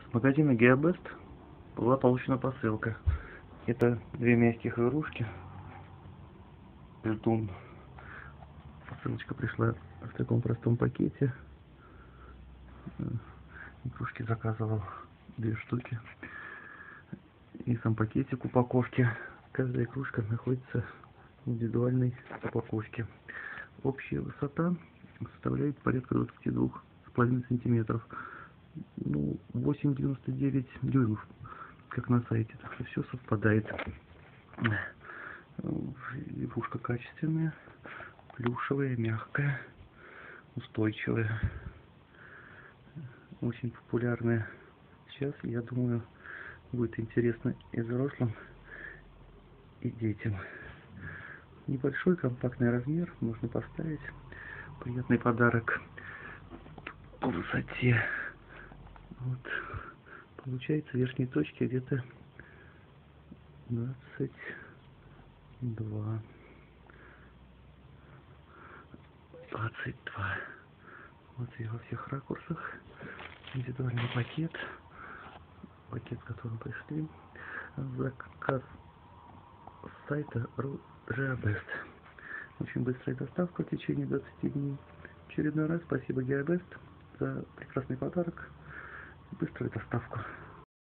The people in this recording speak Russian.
Магазина Geobest была получена посылка. Это две мягких игрушки. Плетун. Посылочка пришла в таком простом пакете. Игрушки заказывал 2 штуки. И сам пакетик упаковки. Каждая игрушка находится в индивидуальной упаковке. Общая высота составляет порядка 22,5 сантиметров. Ну, 8,99 дюймов, как на сайте. Так что все совпадает. Игрушка качественная, плюшевая, мягкая, устойчивая. Очень популярная сейчас. Я думаю, будет интересно и взрослым, и детям. Небольшой компактный размер можно поставить. Приятный подарок по высоте. Вот. Получается в верхней точке где-то 22. Вот и во всех ракурсах. Индивидуальный пакет. Пакет, с которым пришли. Заказ с сайта Geobest. Очень быстрая доставка в течение 20 дней. В очередной раз спасибо Geobest за прекрасный подарок и быструю доставку.